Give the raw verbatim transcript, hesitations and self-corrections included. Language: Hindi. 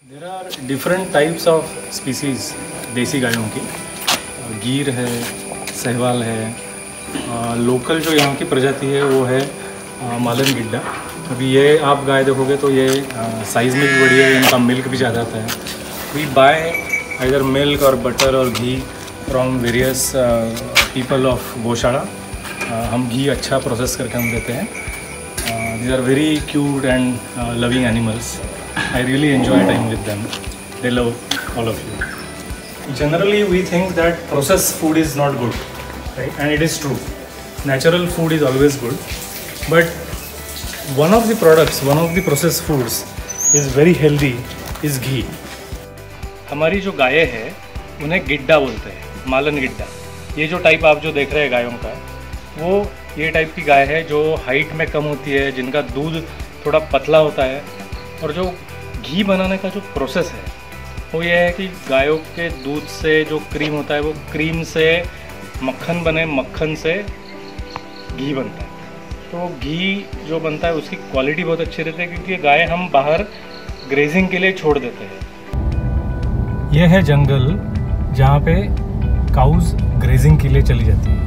There are different types of species देसी गायों की। गीर है, सहवाल है। लोकल जो यहाँ की प्रजाति है वो है मालन गिड्डा। अभी ये आप गाय देखोगे तो ये साइज़ में भी बड़ी है, इनका मिल्क भी ज़्यादा आता है। वी बाय आइदर मिल्क और बटर और ghee from various people of gaushala. हम घी अच्छा प्रोसेस करके हम देते हैं। These are very cute and loving animals. I really enjoy time with them. They love all of you. Generally, we think that processed food is not good, right? And it is true. Natural food is always good. But one of the products, one of the processed foods is very healthy, is ghee. हमारी जो गायें हैं उन्हें गिड्डा बोलते हैं, मालन गिड्डा। ये जो टाइप आप जो देख रहे हैं गायों का, वो ये टाइप की गाय है जो हाइट में कम होती है, जिनका दूध थोड़ा पतला होता है। और जो घी बनाने का जो प्रोसेस है वो ये है कि गायों के दूध से जो क्रीम होता है वो क्रीम से मक्खन बने, मक्खन से घी बनता है। तो घी जो बनता है उसकी क्वालिटी बहुत अच्छी रहती है, क्योंकि गाय हम बाहर ग्रेजिंग के लिए छोड़ देते हैं। यह है जंगल जहाँ पे काउज ग्रेजिंग के लिए चली जाती है।